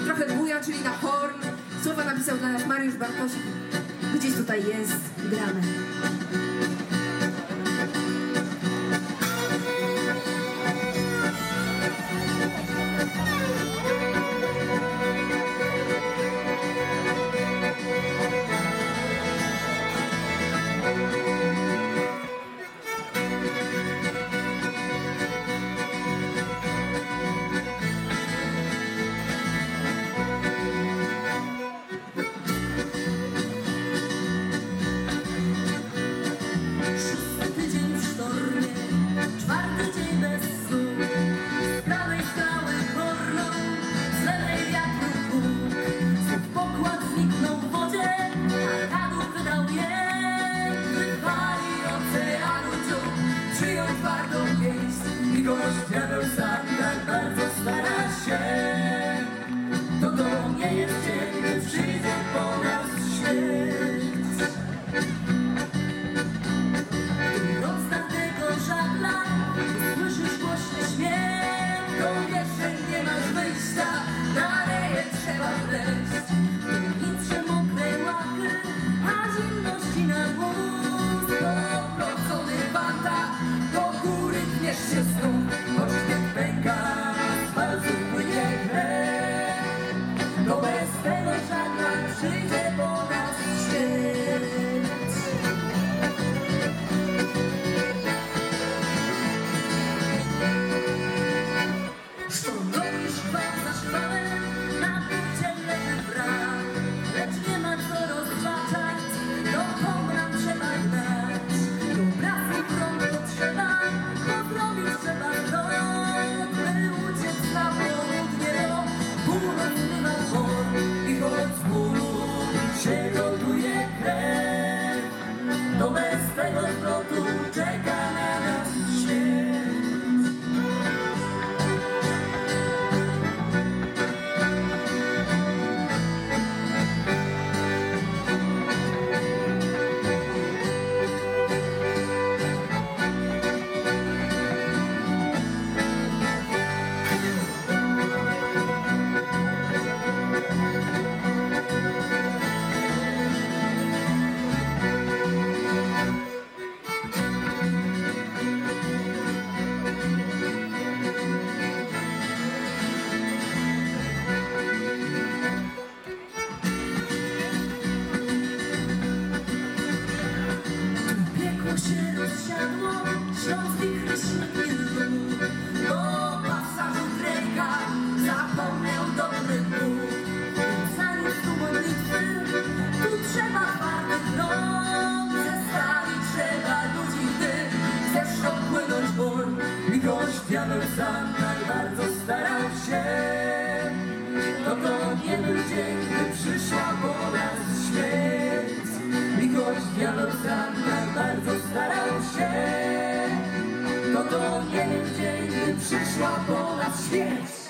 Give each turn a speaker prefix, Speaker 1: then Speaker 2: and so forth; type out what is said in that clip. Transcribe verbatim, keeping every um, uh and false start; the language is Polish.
Speaker 1: trochę wuja, czyli na horn. Słowa napisał dla nas Mariusz Bartosik. Gdzieś tutaj jest, gramy.
Speaker 2: Diabeł sam tak bardzo stara się, to to nie jest dzień, gdy przyjdzie po nas śmierć. Gdy rozda tego żagla, słyszysz głośny śmiech, to wiesz, że nie masz wyjścia, dalej trzeba wleść. Nitrze mokre łapy, a zimności na mózg, poprocony bata, do góry tniesz się znów. To bez tego żagla przyjdzie po nas śmierć. Szturmujesz chwał za szwałem, na punkcie leży brak, lecz nie ma co rozbaczać, do pomran trzeba gnać. Do brasu prądu trzeba, bo zrobić trzeba krok, by uciec na południe rok. Północ bywa wor i choć z bólu się gotuje krew, to bez tego zwrotu czeka na nas śmierć. Się rozsiadło, śląsk wichry śniegu, bo pasażu Drake'a zapomniał dobry Bóg. Zanim tu modlitwy, tu trzeba twardych rąk, ze stali trzeba ludzi, gdy chcesz opłynąć ból. I choć diabeł sam tak bardzo starał się, to to nie był dzień, gdy przyszła po nas śmierć. I choć diabeł sam tak bardzo starał się, to to nie był dzień, gdy przyszła po nas śmierć.